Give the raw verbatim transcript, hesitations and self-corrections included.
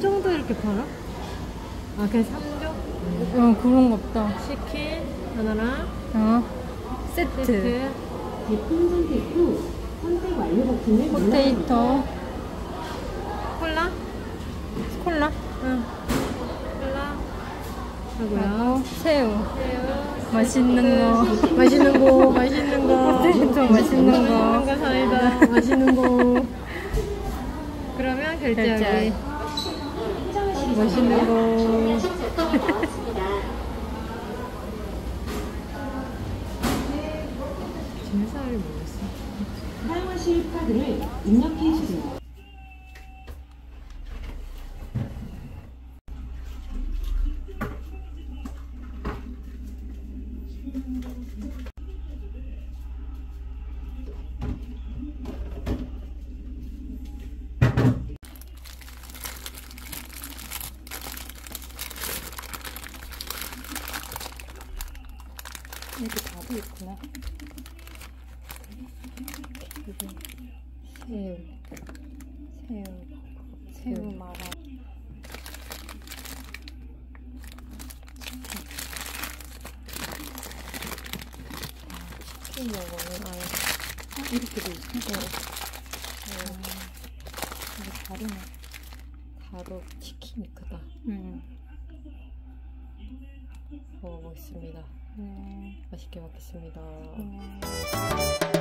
정도 이렇게 팔아? 아 그냥 삼 종? 어 그런 거 없다. 치킨 하나랑 어 세트, 세트. 제품 선택 후 선택 완료 버튼을 포테이토, 콜라? 콜라 응. 콜라 하고요. 하고 새우. 새우. 맛있는 거. 맛있는 거, 맛있는 거. 포테이토 맛있는 거. 맛있는 거 사이다. 맛있는 거. 그러면 결제하기. 결제. 맛있는 거. 제일 잘 모르겠어. 사용하실 카드를 입력해 주세요. 여기 밥이 있구나. 이게 새우, 새우, 새우 말아. 치킨 먹어요. 아, 이렇게 돼 있어? 네. 이게 다르네. 바로 치킨이 크다. 음. 먹어보겠습니다. 음. 맛있게 먹겠습니다. 음.